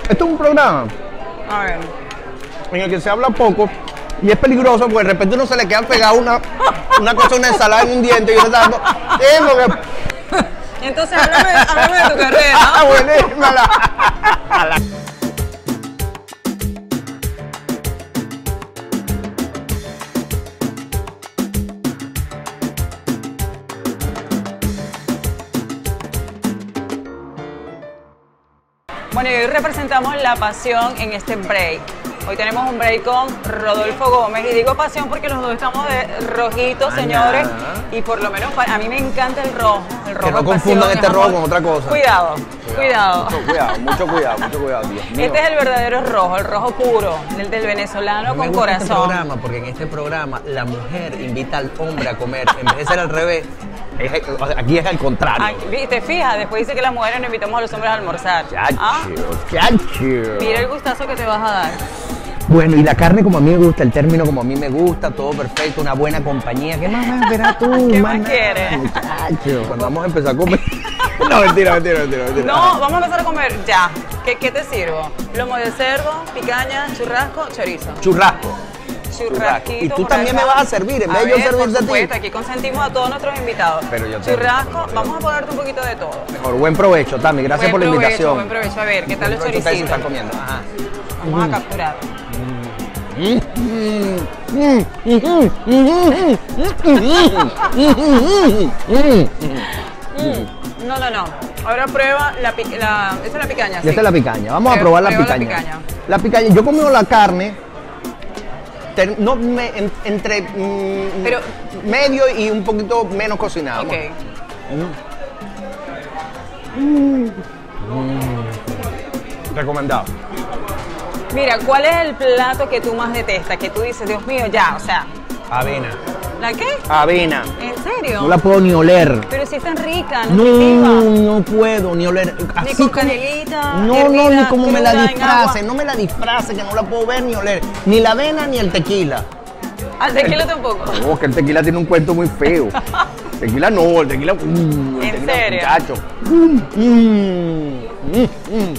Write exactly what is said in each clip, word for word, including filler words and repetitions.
Esto es un programa A ver. en el que se habla poco y es peligroso porque de repente uno se le queda pegado una, una cosa, una ensalada en un diente y uno está dando... Eh, porque... Entonces, háblame, háblame de tu carrera. Ah, buenísima la... a la- Bueno, y hoy representamos la pasión en este break. Hoy tenemos un break con Rodolfo Gómez y digo pasión porque los dos estamos de rojito, señores, y por lo menos para, a mí me encanta el rojo. El rojo Que no es confundan pasión, este es rojo amor. con otra cosa. Cuidado, cuidado. Mucho cuidado, mucho cuidado, mucho cuidado, Dios mío. Este es el verdadero rojo, el rojo puro, el del venezolano Me con gusta este corazón. programa porque en este programa la mujer invita al hombre a comer en vez de ser al revés. Es, o sea, aquí es al contrario. Ah, ¿te fijas? Después dice que las mujeres no invitamos a los hombres a almorzar. Chacho, ¿Ah? chacho. Mira el gustazo que te vas a dar. Bueno, y la carne como a mí me gusta, el término como a mí me gusta, todo perfecto, una buena compañía. ¿Qué más vas a esperar tú? ¿Qué más nada, quieres? Muchacho, cuando vamos a empezar a comer. No, mentira, mentira, mentira, mentira. No, vamos a empezar a comer ya. ¿Qué, qué te sirvo? Lomo de cerdo, picaña, churrasco, chorizo. Churrasco. Churrasquito. Y tú por también acá. me vas a servir, en A vez de yo ver, servirte por a ti. supuesto, aquí consentimos a todos nuestros invitados. Pero yo te- Churrasco, yo- vamos a ponerte un poquito de todo. Mejor, buen provecho, Tami, gracias Buen por la provecho, invitación. Buen provecho, a ver, ¿qué tal Buen el provecho, ustedes se choricito? están comiendo. Ajá. Vamos a capturar. No, no, no. Ahora prueba la, pi- la esta es la picaña. Y sí. esta es la picaña. Vamos a Prueba- probar la prueba picaña. la picaña. La picaña. Yo comí la carne. ter- No, me- en- entre mm, Pero- medio y un poquito menos cocinado. Ok. Recomendado. Mira, ¿cuál es el plato que tú más detestas? Que tú dices, Dios mío, ya, o sea, Avena. ¿la qué? Avena. ¿En serio? No la puedo ni oler. Pero si es tan rica, No, nutritiva. no puedo ni oler. Así Ni con como- canelita, No, no, hervida, ni como me la cruda, en disfrace. agua. No me la disfrace, que no la puedo ver ni oler. Ni la avena ni el tequila. Al tequila tampoco. No, que el tequila tiene un cuento muy feo. Tequila no, el tequila. Mm, el ¿En tequila, serio? muchacho. Mm, mm, mm, mm,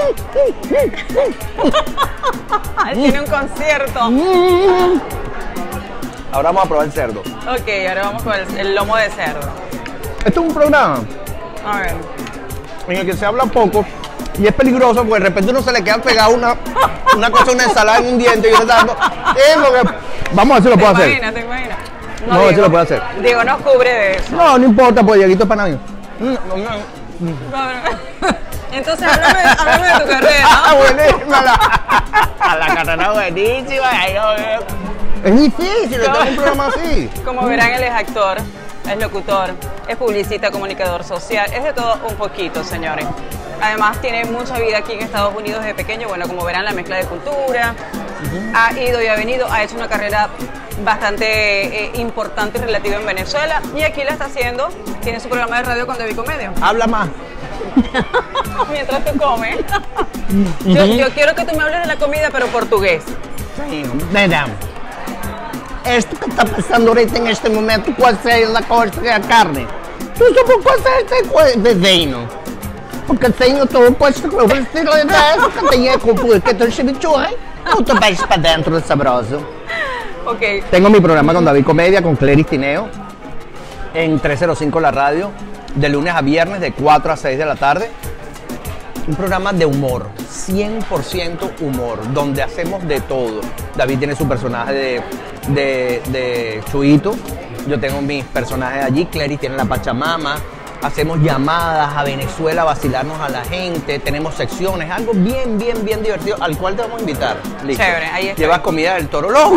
Tiene un concierto. mm. Ahora vamos a probar el cerdo. Ok, ahora vamos con el, el lomo de cerdo. Esto es un programa A ver. en el que se habla poco y es peligroso porque de repente uno se le queda pegado una, una cosa, una ensalada en un diente y uno está dando. Eh, porque... Vamos a ver si lo ¿Te puedo hacer. imaginas? ¿Te imaginas? Vamos a ver si lo puedo hacer. Diego nos cubre de eso. No, no importa, pues Dieguito es para nadie. Mm, no, no. No, no. Entonces, háblame, háblame de tu carrera. Ah, buenísima la, la carrera buenísima. Ay, no, eh. Es difícil estar en un programa así. Como verán, él es actor, es locutor, es publicista, comunicador social, es de todo un poquito, señores. Además, tiene mucha vida aquí en Estados Unidos desde pequeño. Bueno, como verán, la mezcla de cultura. Ha ido y ha venido, ha hecho una carrera bastante eh, importante y relativa en Venezuela. Y aquí la está haciendo. Tiene su programa de radio con David Comedia. Habla más. Mientras tú comes. yo, yo quiero que tú me hables de la comida, pero portugués. Madame, esto que está pasando ahorita en este momento, ¿cuál es la cosa de la carne? ¿Tú sabes cuál es este desenho? Porque tenho todo puesto com o estilo de isso, que tenho com porque tu chimichurri, não te vais para dentro de sabroso. Ok. Tengo mi programa con David Comedia, con Cleris Tineo, en trescientos cinco La Radio, de lunes a viernes, de cuatro a seis de la tarde. Un programa de humor, cien por ciento humor, donde hacemos de todo. David tiene su personaje de, de, de Chuito, yo tengo mis personajes allí, Cleris tiene la Pachamama, hacemos llamadas a Venezuela, a vacilarnos a la gente, tenemos secciones, algo bien, bien, bien divertido, al cual te vamos a invitar. Listo. Chévere, ahí está. Llevas comida del toro loco.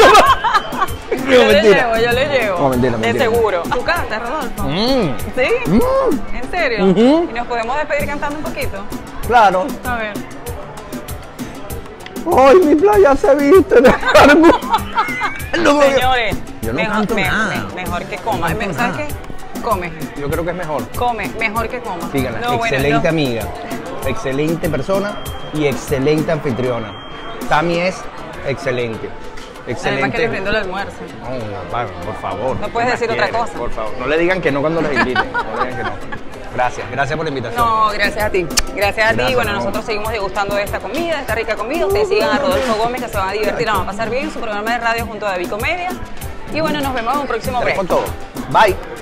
Yo le llevo, yo le llevo. No, mentira, de mentira. seguro. ¿Tú cantas, Rodolfo? Mm, ¿Sí? mm, ¿En serio? Ujú. ¿Y nos podemos despedir cantando un poquito? claro. A ver. Ay, mi playa se viste de cargo. No, Señores, Yo no mejor, canto me- nada. me- mejor que coma. No canto ¿Sabes nada. qué? Come. Yo creo que es mejor. Come, mejor que coma. Fíjala, No, bueno, excelente no. amiga, excelente persona y excelente anfitriona. Tami es excelente. Excelente. Además que les brindo el almuerzo. No, no, pa- por favor. No puedes ¿qué decir más otra quieres? cosa. Por favor, no le digan que no cuando los inviten. No le digan que no. Gracias, gracias por la invitación. No, gracias a ti. Gracias a ti. Gracias, Bueno, amor. nosotros seguimos degustando de esta comida, de esta rica comida. Ustedes sigan a Rodolfo Gómez, que se van a divertir, la van a pasar bien en su programa de radio junto a David Comedia. Y bueno, nos vemos en un próximo Dale break. con todo. Bye.